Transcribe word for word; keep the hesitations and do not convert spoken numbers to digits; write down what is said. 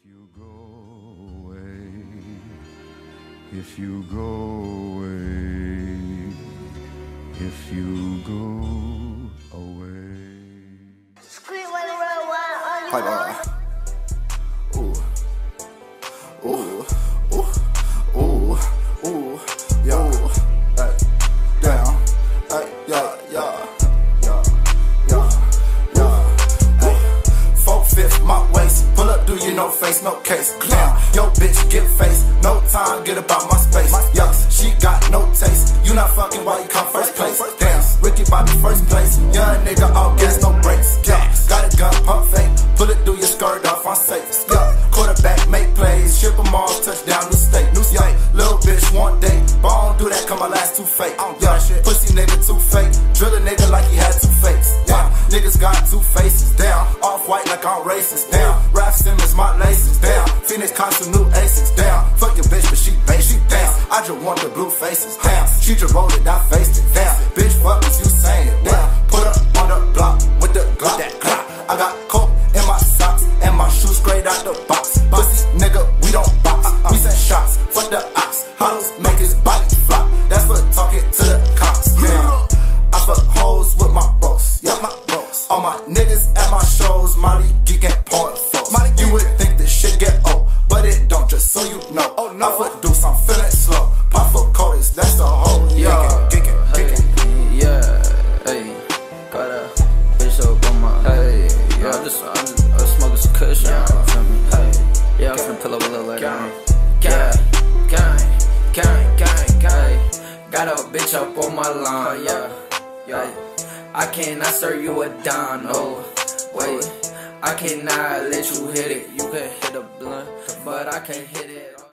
you go away, if you go away, if you go away. Scream on the road while on Pipe on. Ooh. Ooh. Ooh. Ooh. Ooh. Yeah. Hey. Down. Hey. Yeah. Yeah. Yeah. Yeah. Yeah. Hey. Four fifth my waist. Pull up, do you no face, no case. Damn. Yo, bitch, get face. No time, get about my space. Yeah. She got no taste. You not fucking while you come first place. Damn. Ricky Bobby first place. Young nigga, all gas, no brakes. Yeah. Got a gun, pump fake. Pull it through your skirt off, I'm safe. Yeah. Quarterback, make plays. Ship them all, touchdown, new state. New state. Little bitch, want date. But I don't do that, cause my last too fake. Yeah. Pussy nigga too fake. Drill a nigga like he had two fakes. Yeah. Niggas got two faces. Down. Off white like I'm racist. Down. Raf Simmons, my laces. Down. Phoenix cost some new aces. Down. Fuck your bitch, but she basic. Down. I just want the blue faces. Down. She just rolled it, I faced it. Down. Bitch, fuck what you saying. Down. Put her on the block with the Glock. That Glock. I got coke in my socks and my shoes straight out the box. Pussy nigga, we don't box. We send shots. Fuck the ox. Hollows make his body flop. That's for talking to the cops. Yeah. I fuck hoes with my bros. Yeah, my bros. All my niggas at my shows. Molly geeking porn folks. You would think this shit get old, but it don't. Just so you know. Oh no. I fuck deuce, I'm feeling slow. Pop for coders, that's the whole. Yeah. Geeking, geeking, geeking. Yeah. Hey. Got a bitch up on my. Hey. Yeah. I just, I just, I was smoking some kush. Yeah. Feel me? Hey. Yeah. I'm finna pull up a little later. Yeah. Gang, gang, gang, gang. Got a bitch up on my line. Yeah. Yeah. I cannot serve you a dime. No. Wait. I cannot let you hit it. You can hit a blunt, but I can't hit it.